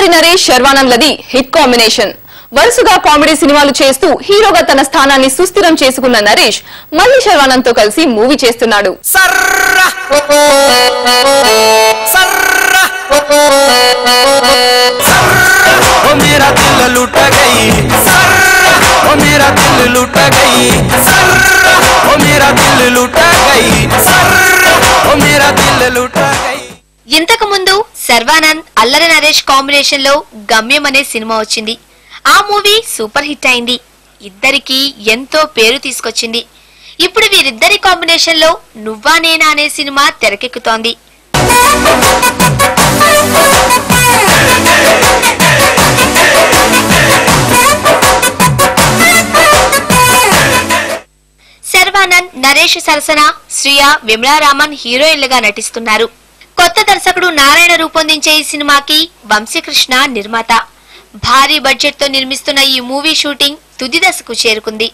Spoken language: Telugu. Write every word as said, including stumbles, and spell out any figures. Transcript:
అల్లరి నరేష్ శర్వానంద్లది హిట్ కాంబినేషన్. వరుసగా కామెడీ సినిమాలు చేస్తూ హీరోగా తన స్థానాన్ని సుస్థిరం చేసుకున్న నరేష్ మళ్ళీ శర్వానంద్ తో కలిసి మూవీ చేస్తున్నాడు. ఇంతకు ముందు శర్వానంద్ అల్లరి నరేష్ కాంబినేషన్ లో గమ్యం అనే సినిమా వచ్చింది. ఆ మూవీ సూపర్ హిట్ అయింది. ఇద్దరికి ఎంతో పేరు తీసుకొచ్చింది. ఇప్పుడు వీరిద్దరి కాంబినేషన్ లో నువ్వా నేనా అనే సినిమా తెరకెక్కుతోంది. శర్వానంద్, నరేష్ సరసన శ్రియ, విమలారామన్ హీరోయిన్లుగా నటిస్తున్నారు. కొత్త దర్శకుడు నారాయణ రూపొందించే ఈ సినిమాకి వంశీకృష్ణ నిర్మాత. భారీ బడ్జెట్ తో నిర్మిస్తున్న ఈ మూవీ షూటింగ్ తుది దశకు చేరుకుంది.